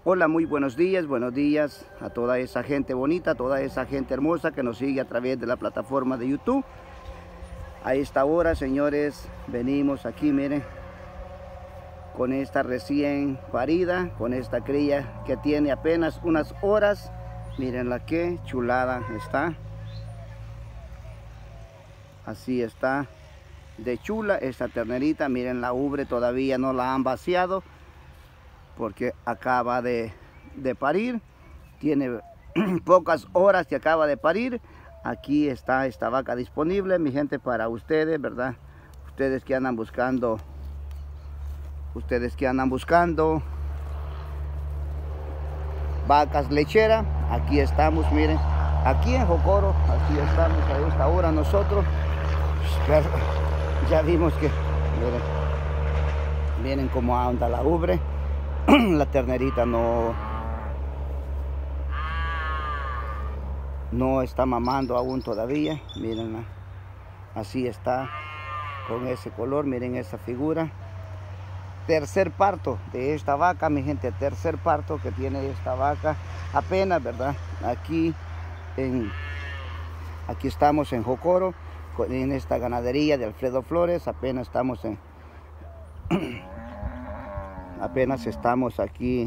Hola, muy buenos días a toda esa gente bonita, a toda esa gente hermosa que nos sigue a través de la plataforma de YouTube. A esta hora, señores, venimos aquí, miren, con esta recién parida, con esta cría que tiene apenas unas horas. Miren la que chulada está. Así está de chula esta ternerita. Miren la ubre, todavía no la han vaciado porque acaba de parir. Tiene pocas horas que acaba de parir. Aquí está esta vaca disponible, mi gente, para ustedes, ¿verdad? Ustedes que andan buscando vacas lecheras, aquí estamos, miren, aquí en Jocoro, así estamos a esta hora nosotros. Ya vimos que, miren cómo anda la ubre. La ternerita no está mamando aún todavía. Miren, así está, con ese color. Miren esa figura. Tercer parto de esta vaca, mi gente, tercer parto que tiene esta vaca apenas, ¿verdad? Aquí estamos en Jocoro, en esta ganadería de Alfredo Flores. Apenas estamos aquí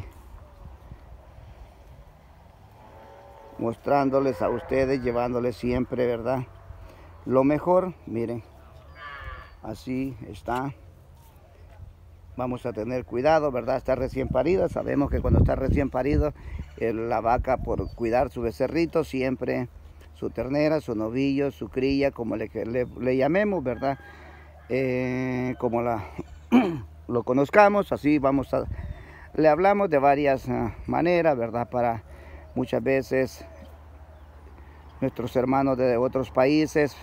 mostrándoles a ustedes, llevándoles siempre, ¿verdad?, lo mejor. Miren, así está. Vamos a tener cuidado, ¿verdad? Está recién parida. Sabemos que cuando está recién parido, la vaca, por cuidar su becerrito, siempre su ternera, su novillo, su cría, como le llamemos, ¿verdad? Como lo conozcamos, así le hablamos de varias maneras, ¿verdad? Para muchas veces nuestros hermanos de otros países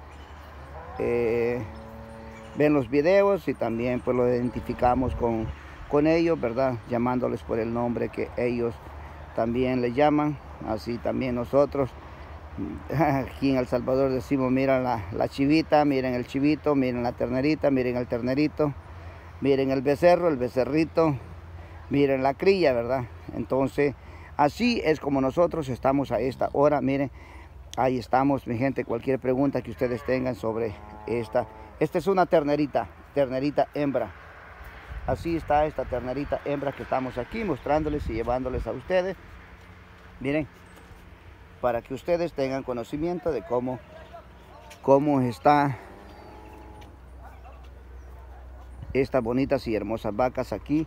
ven los videos y también pues lo identificamos con ellos, ¿verdad? Llamándoles por el nombre que ellos también le llaman. Así también nosotros aquí en El Salvador decimos: miren la chivita, miren el chivito, miren la ternerita, miren el ternerito, miren el becerro, el becerrito, miren la cría, ¿verdad? Entonces así es como nosotros estamos a esta hora. Miren, ahí estamos, mi gente. Cualquier pregunta que ustedes tengan sobre esta es una ternerita hembra. Así está esta ternerita hembra que estamos aquí mostrándoles y llevándoles a ustedes. Miren, para que ustedes tengan conocimiento de cómo está estas bonitas y hermosas vacas aquí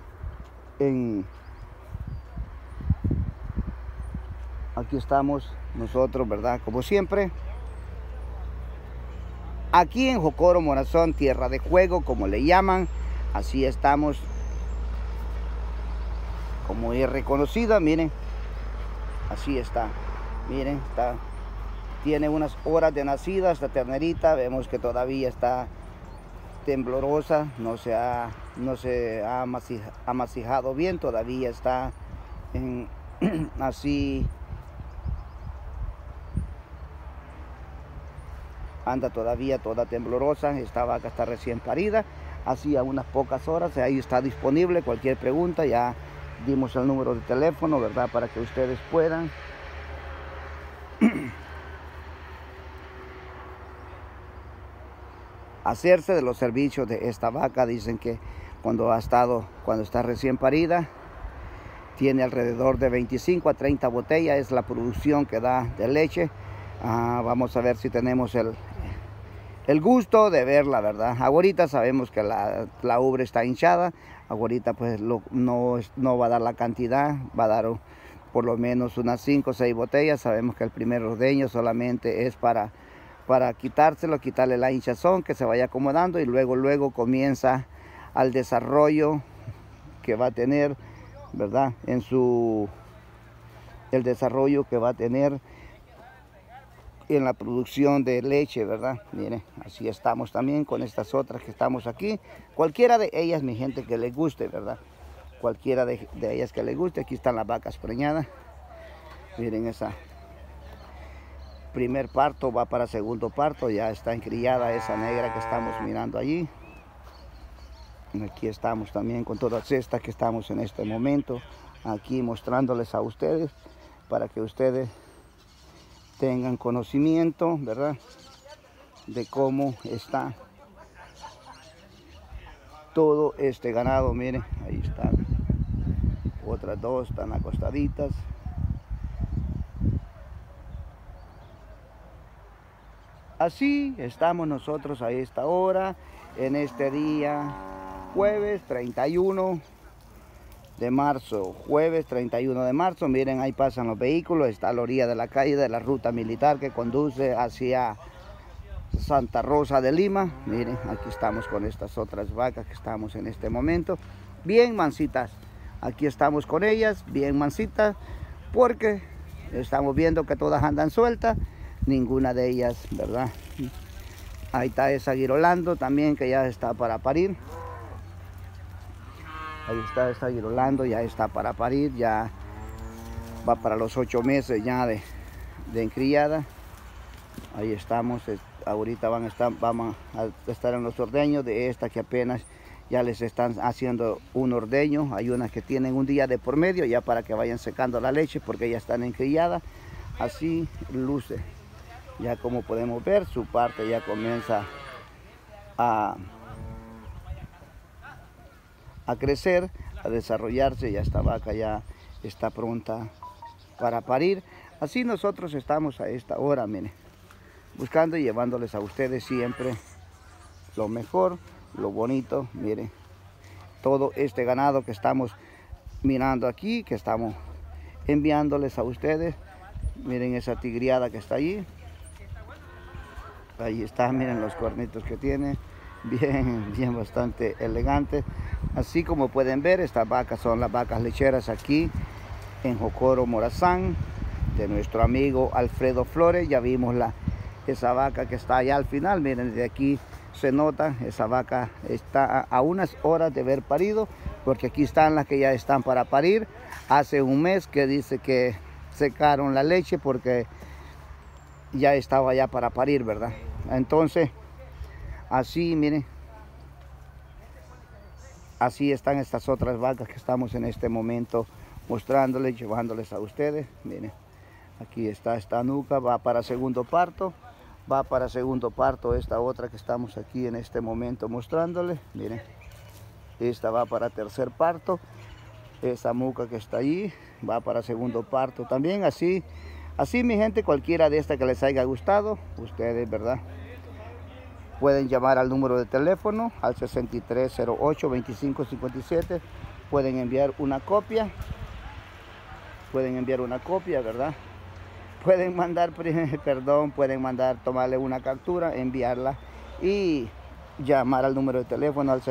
aquí estamos nosotros, ¿verdad? Como siempre, aquí en Jocoro, Morazán, tierra de juego, como le llaman. Así estamos, como es reconocida. Miren, así está. Miren, tiene unas horas de nacida esta ternerita. Vemos que todavía está temblorosa, no se ha amasijado bien, todavía está así, anda todavía toda temblorosa. Esta vaca está recién parida, así a unas pocas horas. Ahí está disponible cualquier pregunta. Ya dimos el número de teléfono, ¿verdad?, para que ustedes puedan hacerse de los servicios de esta vaca. Dicen que cuando está recién parida, tiene alrededor de 25 a 30 botellas, es la producción que da de leche. Vamos a ver si tenemos el gusto de verla, ¿verdad? Ahorita sabemos que la ubre está hinchada. Ahorita pues no va a dar la cantidad, va a dar por lo menos unas 5 o 6 botellas. Sabemos que el primer ordeño solamente es para quitarle la hinchazón, que se vaya acomodando, y luego comienza al desarrollo que va a tener, ¿verdad? El desarrollo que va a tener en la producción de leche, ¿verdad? Miren, así estamos también con estas otras que estamos aquí. Cualquiera de ellas, mi gente, que les guste, ¿verdad? Cualquiera de ellas que les guste. Aquí están las vacas preñadas. Miren, esa primer parto va para segundo parto. Ya está encriada esa negra que estamos mirando allí. Aquí estamos también con todas estas que estamos en este momento aquí mostrándoles a ustedes para que ustedes tengan conocimiento, ¿verdad?, de cómo está todo este ganado. Miren, ahí están, otras dos están acostaditas. Así estamos nosotros a esta hora, en este día jueves 31 de marzo, jueves 31 de marzo. Miren, ahí pasan los vehículos, está a la orilla de la calle de la ruta militar que conduce hacia Santa Rosa de Lima. Miren, aquí estamos con estas otras vacas que estamos en este momento, bien mansitas. Aquí estamos con ellas, bien mansitas, porque estamos viendo que todas andan sueltas. Ninguna de ellas, ¿verdad? Ahí está esa Girolando también, que ya está para parir. Ahí está esa Girolando, ya está para parir, ya va para los 8 meses ya de encriada. Ahí estamos, ahorita vamos a estar en los ordeños de esta que apenas ya les están haciendo un ordeño. Hay unas que tienen un día de por medio ya para que vayan secando la leche porque ya están encriadas. Así luce. Ya como podemos ver, su parte ya comienza a crecer, a desarrollarse. Ya esta vaca ya está pronta para parir. Así nosotros estamos a esta hora, miren, buscando y llevándoles a ustedes siempre lo mejor, lo bonito. Miren, todo este ganado que estamos mirando aquí, que estamos enviándoles a ustedes. Miren esa tigriada que está allí. Ahí está, miren los cuernitos que tiene, bien bastante elegantes. Así como pueden ver, estas vacas son las vacas lecheras aquí en Jocoro, Morazán, de nuestro amigo Alfredo Flores. Ya vimos esa vaca que está allá al final. Miren, de aquí se nota, esa vaca está a unas horas de haber parido, porque aquí están las que ya están para parir. Hace un mes que dice que secaron la leche porque ya estaba ya para parir, ¿verdad? Entonces, así, miren, así están estas otras vacas que estamos en este momento mostrándoles, llevándoles a ustedes. Miren, aquí está esta nuca, va para segundo parto. Va para segundo parto esta otra que estamos aquí en este momento mostrándoles. Miren, esta va para tercer parto. Esa muca que está allí va para segundo parto también. Así mi gente, cualquiera de estas que les haya gustado, ustedes, ¿verdad?, pueden llamar al número de teléfono al 6308-2557. Pueden enviar una copia. ¿Verdad? Pueden mandar, pueden mandar, tomarle una captura, enviarla y llamar al número de teléfono al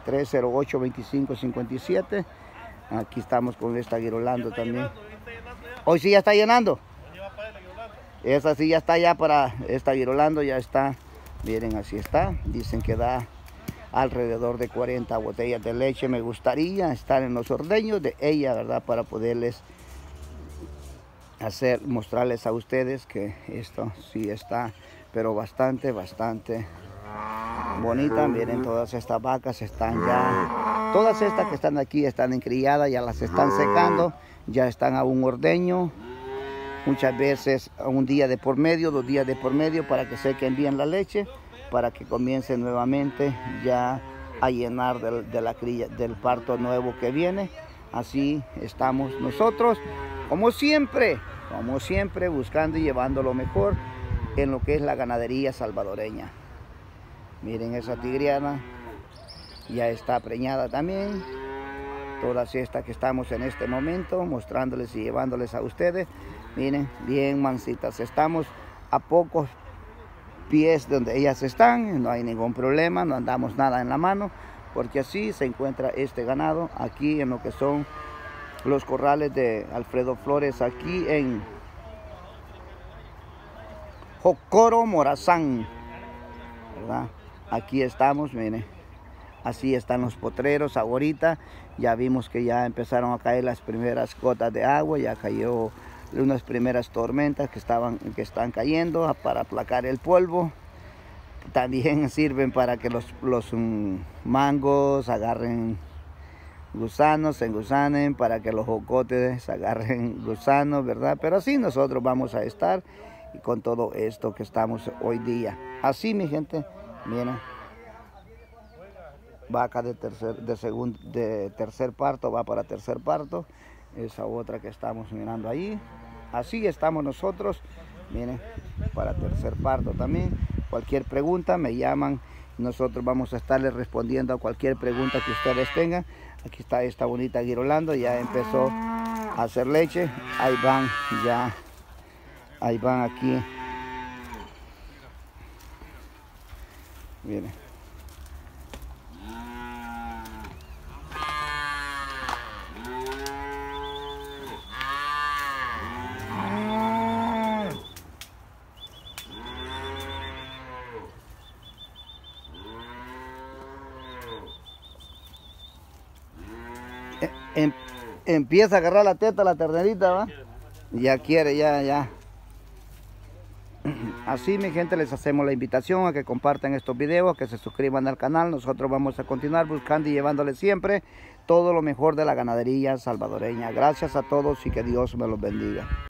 6308-2557. Aquí estamos con esta Girolando también. Hoy sí ya está llenando. Esa sí ya está ya para esta Girolando, ya está. Miren, así está. Dicen que da alrededor de 40 botellas de leche. Me gustaría estar en los ordeños de ella, ¿verdad?, para poderles mostrarles a ustedes que esto sí está, pero bastante bonita. Miren, todas estas vacas están ya, todas estas que están aquí están encriadas, ya las están secando, ya están a un ordeño. Muchas veces a un día de por medio, 2 días de por medio, para que sequen bien la leche, para que comience nuevamente ya a llenar de la cría, del parto nuevo que viene. Así estamos nosotros, como siempre, buscando y llevando lo mejor en lo que es la ganadería salvadoreña. Miren esa tigriana, ya está preñada también. Todas estas que estamos en este momento mostrándoles y llevándoles a ustedes. Miren, bien mansitas. Estamos a pocos pies de donde ellas están. No hay ningún problema, no andamos nada en la mano, porque así se encuentra este ganado aquí en lo que son los corrales de Alfredo Flores, aquí en Jocoro, Morazán, ¿verdad? Aquí estamos, miren. Así están los potreros ahorita. Ya vimos que ya empezaron a caer las primeras gotas de agua. Ya cayó unas primeras tormentas que están cayendo para aplacar el polvo. También sirven para que los mangos agarren gusanos, se engusanen, para que los jocotes agarren gusanos, ¿verdad? Pero así nosotros vamos a estar y con todo esto que estamos hoy día. Así, mi gente, miren, vaca de tercer parto, va para tercer parto. Esa otra que estamos mirando ahí. Así estamos nosotros, miren, para tercer parto también. Cualquier pregunta me llaman. Nosotros vamos a estarles respondiendo a cualquier pregunta que ustedes tengan. Aquí está esta bonita Girolando, ya empezó a hacer leche. Ahí van, ya. Ahí van aquí. Miren. Empieza a agarrar la teta la ternerita, ¿va? Ya quiere, ya. Así, mi gente, les hacemos la invitación a que compartan estos videos, que se suscriban al canal. Nosotros vamos a continuar buscando y llevándoles siempre todo lo mejor de la ganadería salvadoreña. Gracias a todos y que Dios me los bendiga.